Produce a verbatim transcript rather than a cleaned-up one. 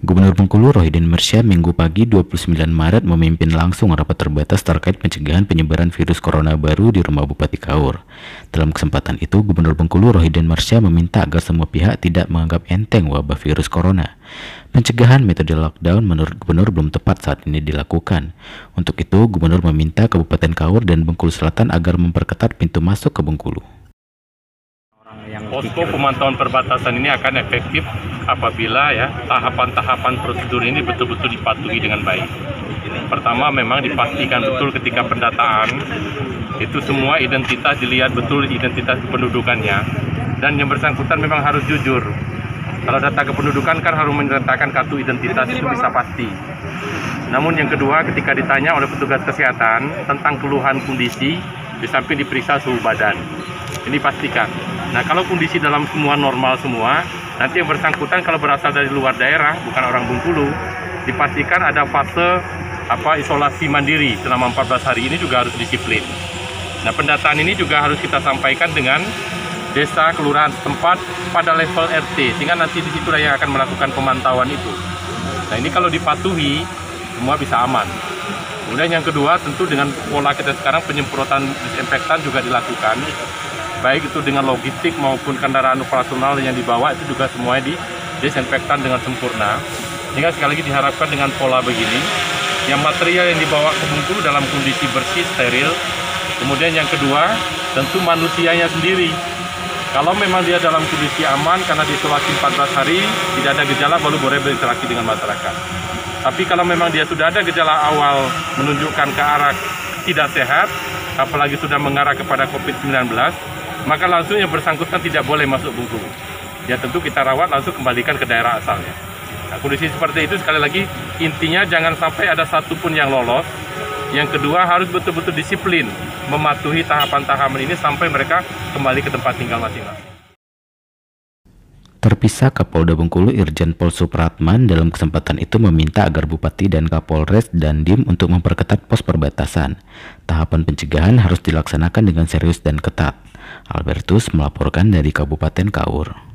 Gubernur Bengkulu Rohidin Mersya Minggu pagi dua puluh sembilan Maret memimpin langsung rapat terbatas terkait pencegahan penyebaran virus corona baru di rumah Bupati Kaur. Dalam kesempatan itu, Gubernur Bengkulu Rohidin Mersya meminta agar semua pihak tidak menganggap enteng wabah virus corona. Pencegahan metode lockdown menurut Gubernur belum tepat saat ini dilakukan. Untuk itu, Gubernur meminta Kabupaten Kaur dan Bengkulu Selatan agar memperketat pintu masuk ke Bengkulu. Posko pemantauan perbatasan ini akan efektif apabila ya tahapan-tahapan prosedur ini betul-betul dipatuhi dengan baik. Pertama, memang dipastikan betul ketika pendataan itu semua identitas dilihat betul, identitas kependudukannya, dan yang bersangkutan memang harus jujur. Kalau data kependudukan kan harus menyertakan kartu identitas, itu bisa pasti. Namun yang kedua, ketika ditanya oleh petugas kesehatan tentang keluhan kondisi, di samping diperiksa suhu badan. Ini pastikan. Nah, kalau kondisi dalam semua normal semua, nanti yang bersangkutan kalau berasal dari luar daerah, bukan orang Bengkulu, dipastikan ada fase apa isolasi mandiri selama empat belas hari. Ini juga harus disiplin. Nah, pendataan ini juga harus kita sampaikan dengan desa, kelurahan setempat pada level R T, sehingga nanti di situ yang akan melakukan pemantauan itu. Nah, ini kalau dipatuhi, semua bisa aman. Kemudian yang kedua, tentu dengan pola kita sekarang penyemprotan disinfektan juga dilakukan. Baik itu dengan logistik maupun kendaraan operasional yang dibawa, itu juga semuanya disinfektan dengan sempurna. Sehingga sekali lagi diharapkan dengan pola begini, yang material yang dibawa ke Bengkulu dalam kondisi bersih, steril. Kemudian yang kedua, tentu manusianya sendiri. Kalau memang dia dalam kondisi aman karena diisolasi empat belas hari, tidak ada gejala, baru boleh berinteraksi dengan masyarakat. Tapi kalau memang dia sudah ada gejala awal menunjukkan ke arah tidak sehat, apalagi sudah mengarah kepada COVID sembilan belas, maka langsung yang bersangkutan tidak boleh masuk Bengkulu. Ya tentu kita rawat, langsung kembalikan ke daerah asalnya. Nah, kondisi seperti itu sekali lagi intinya jangan sampai ada satupun yang lolos. Yang kedua, harus betul-betul disiplin mematuhi tahapan-tahapan ini sampai mereka kembali ke tempat tinggal masing-masing. Terpisah, Kapolda Bengkulu Irjen Pol Supratman dalam kesempatan itu meminta agar Bupati dan Kapolres dan Dim untuk memperketat pos perbatasan. Tahapan pencegahan harus dilaksanakan dengan serius dan ketat. Albertus melaporkan dari Kabupaten Kaur.